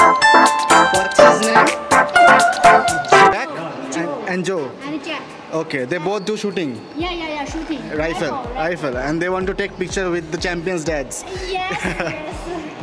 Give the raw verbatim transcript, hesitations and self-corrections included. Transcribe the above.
What's his name? Jack and, and Joe. And Jack. Okay, they both do shooting. Yeah, yeah, yeah, shooting. Rifle, rifle, and they want to take picture with the champions' dads. Yes, yes.